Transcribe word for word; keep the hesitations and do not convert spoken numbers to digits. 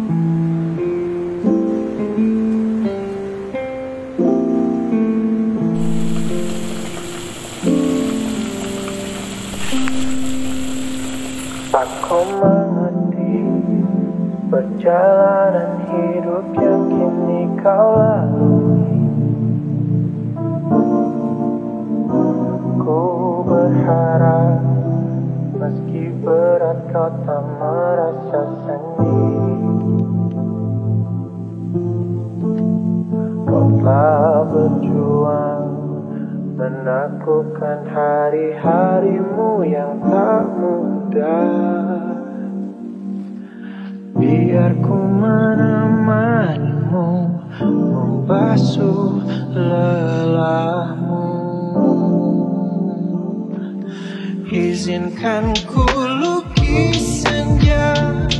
Aku mengerti perjalanan hidup yang kini kau lalui. Ku berharap meski berat kau tak merasa sendiri. Kau telah berjuang menaklukkan hari-harimu yang tak mudah. Biar ku menemanimu, membasuh lelahmu. Izinkan ku lukis senja